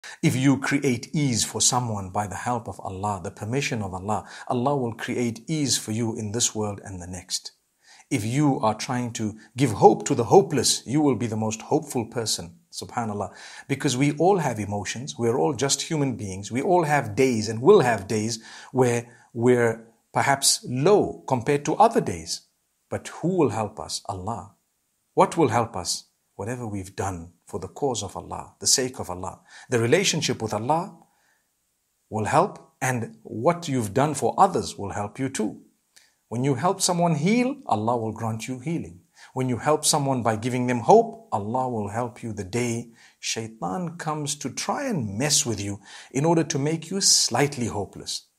If you create ease for someone by the help of Allah, the permission of Allah, Allah will create ease for you in this world and the next. If you are trying to give hope to the hopeless, you will be the most hopeful person. Subhanallah. Because we all have emotions. We're all just human beings. We all have days and will have days where we're perhaps low compared to other days. But who will help us? Allah. What will help us? Whatever we've done for the cause of Allah, the sake of Allah. The relationship with Allah will help, and what you've done for others will help you too. When you help someone heal, Allah will grant you healing. When you help someone by giving them hope, Allah will help you the day Shaitan comes to try and mess with you in order to make you slightly hopeless.